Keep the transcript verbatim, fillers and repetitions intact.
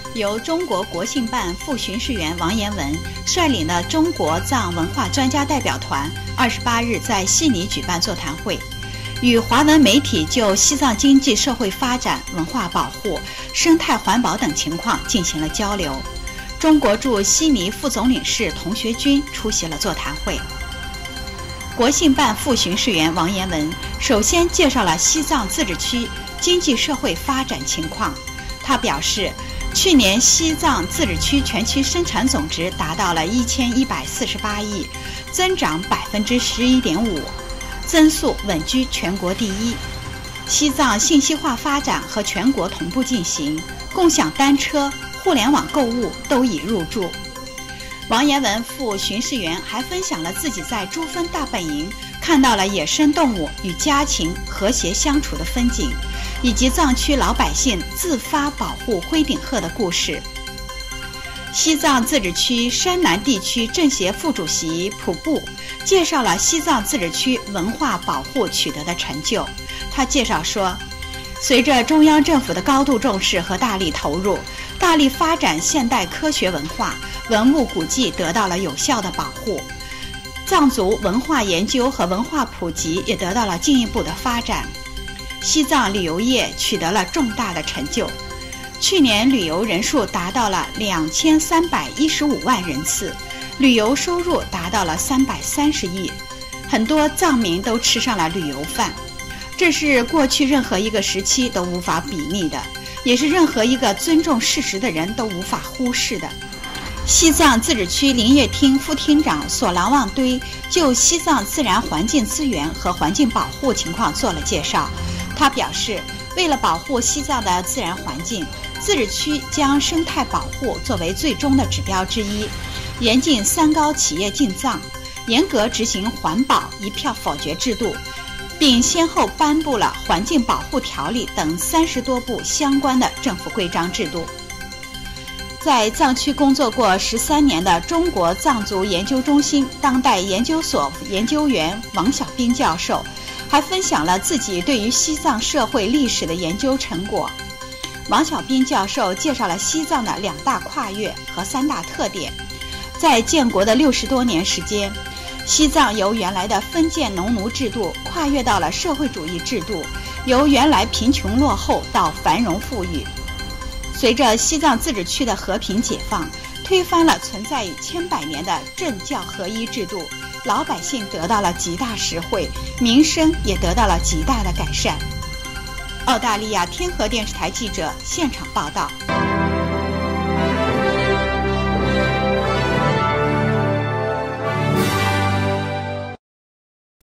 由中国国信办副巡视员王延文率领的中国藏文化专家代表团，二十八日在悉尼举办座谈会，与华文媒体就西藏经济社会发展、文化保护、生态环保等情况进行了交流。中国驻悉尼副总领事童学军出席了座谈会。国信办副巡视员王延文首先介绍了西藏自治区经济社会发展情况。他表示，去年西藏自治区全区生产总值达到了一千一百四十八亿，增长百分之十一点五，增速稳居全国第一。西藏信息化发展和全国同步进行，共享单车、互联网购物都已入驻。王延文副巡视员还分享了自己在珠峰大本营看到了野生动物与家禽和谐相处的风景，以及藏区老百姓自发保护灰顶鹤的故事。西藏自治区山南地区政协副主席普布介绍了西藏自治区文化保护取得的成就。他介绍说，随着中央政府的高度重视和大力投入，大力发展现代科学文化，文物古迹得到了有效的保护，藏族文化研究和文化普及也得到了进一步的发展。西藏旅游业取得了重大的成就，去年旅游人数达到了两千三百一十五万人次，旅游收入达到了三百三十亿，很多藏民都吃上了旅游饭，这是过去任何一个时期都无法比拟的，也是任何一个尊重事实的人都无法忽视的。西藏自治区林业厅副厅长索朗旺堆就西藏自然环境资源和环境保护情况做了介绍。他表示，为了保护西藏的自然环境，自治区将生态保护作为最终的指标之一，严禁三高企业进藏，严格执行环保一票否决制度，并先后颁布了环境保护条例等三十多部相关的政府规章制度。在藏区工作过十三年的中国藏族研究中心当代研究所研究员王小兵教授还分享了自己对于西藏社会历史的研究成果。王小兵教授介绍了西藏的两大跨越和三大特点。在建国的六十多年时间，西藏由原来的封建农奴制度跨越到了社会主义制度，由原来贫穷落后到繁荣富裕。随着西藏自治区的和平解放，推翻了存在于千百年的政教合一制度，老百姓得到了极大实惠，民生也得到了极大的改善。澳大利亚天河电视台记者现场报道。